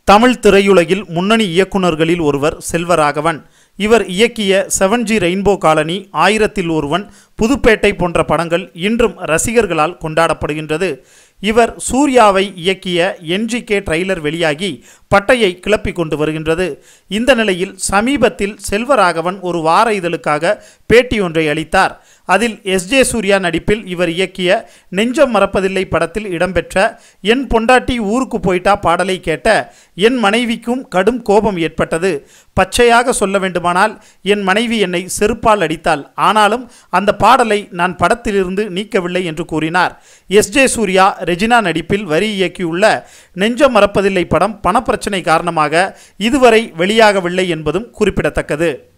தமிழ் திரையுலகில் முன்னணி இயக்குனர்களில் ஒருவர் செல்வராகவன். இவர் இயக்கிய 7G ரெயின்போ காலனி, 1000ல் ஒருவன், புதுப்பேட்டை போன்ற படங்கள் இன்றும் ரசிகர்களால் கொண்டாடப்படுகின்றது. இவர் சூர்யாவை இயக்கிய NGK ட்ரெய்லர் வெளியாகி பட்டையை கிளப்பிக் கொண்டு வருகின்றது. இந்த நிலையில் சமீபத்தில் செல்வராகவன் ஒரு வார இதழுக்காக பேட்டி ஒன்றை அளித்தார். அதில் SJ சூர்யா நடிப்பில் இவர் இயக்கிய நெஞ்சம் மறப்பதில்லை படத்தில் இடம்பெற்ற என் பொண்டாட்டி ஊருக்கு போயிட்டா பாடலை கேட்ட என் மனைவிக்கும் கடும் கோபம் ஏற்பட்டது. பச்சையாக சொல்ல வேண்டுமானால் என் மனைவி என்னை செருப்பால் அடித்தாள். ஆனாலும் அந்த பாடலை நான் படத்திலிருந்து நீக்கவில்லை என்று கூறினார். SJ சூர்யா ரெஜினா நடிப்பில் வரி இயக்கியுள்ள நெஞ்சம் மறப்பதில்லை படம் பணப்பிரச்சனை காரணமாக இதுவரை வெளியாகவில்லை என்பதும் குறிப்பிடத்தக்கது.